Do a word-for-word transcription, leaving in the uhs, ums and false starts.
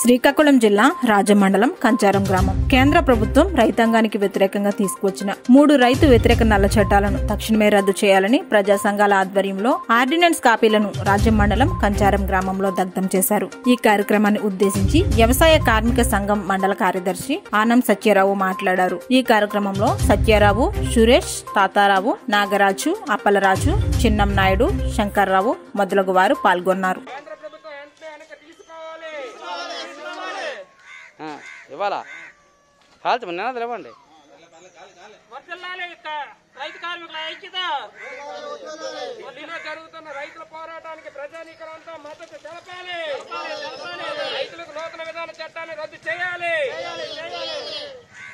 శ్రీకాకుళం జిల్లా రాజమండలం కంచారం గ్రామం. కేంద్ర ప్రభుత్వం రైతాంగానికి వ్యతిరేకంగా తీసుకువచ్చిన మూడు రైతు వ్యతిరేక నల్ల చట్టాలను తక్షణమే రద్దు చేయాలని ప్రజా సంఘాల ఆధ్వర్యంలో ఆర్డినెన్స్ కాపీలను రాజమండలం కంచారం గ్రామంలో దగ్ధం చేశారు. ఈ కార్యక్రమాన్ని ఉద్దేశించి వ్యవసాయ కార్మిక సంఘం మండల కార్యదర్శి ఆనం సత్యారావు మాట్లాడారు. ఈ కార్యక్రమంలో సత్యారావు, సురేష్, తాతారావు, నాగరాజు, అప్పలరాజు, చిన్నం నాయుడు, శంకర్రావు మొదలగు వారు పాల్గొన్నారు. ఇవాళ కాల్చి నినాదలు ఇవ్వండి. రైతు కార్మికుల ఐక్యత, ఢిల్లీలో జరుగుతున్న రైతుల పోరాటానికి ప్రజానీకరంతో మద్దతు తెలపాలి. రైతులకు నూతన విధాన చట్టాన్ని రద్దు చేయాలి.